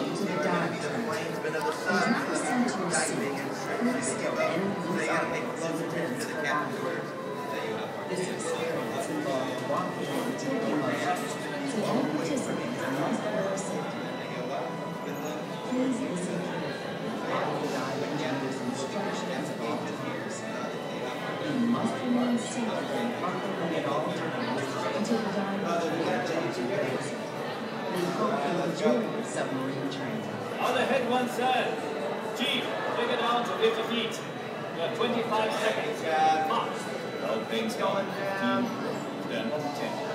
to the dive track. He's not sent to receive. Please still enemies are residents for bonding. This experience involves walking and taking lessons, so all participants must wear safety. Please listen carefully while the dive instructor's instructions at all times. You must remain seated and properly at all times until the dive instructor takes you. We hope you enjoy submarine training. On the head one side. Chief, take it down to 50 feet. You have 25 seconds. Mark. All things going. 15, 10, 10.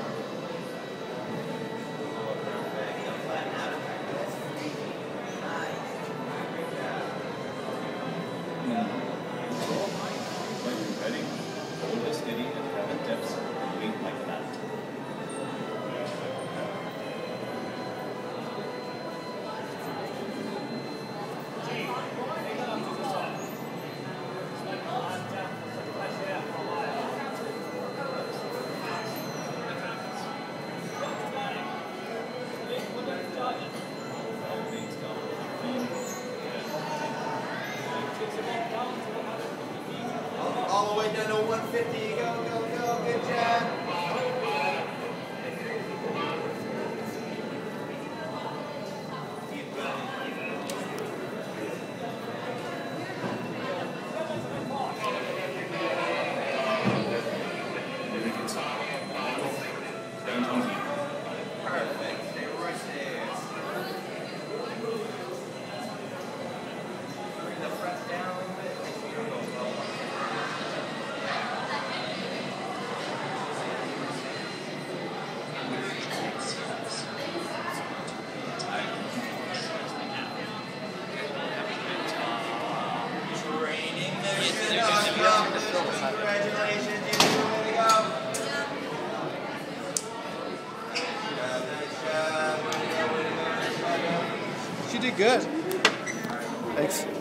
Ready? Hold it steady at 11 depths. Wait like that. All the way down to 150. Go, go, go. Good job. Perfect. Stay right there. Bring the front down a little bit. Make sure you don't go low. Congratulations, you two. Way to go. Nice job. She did good. Thanks.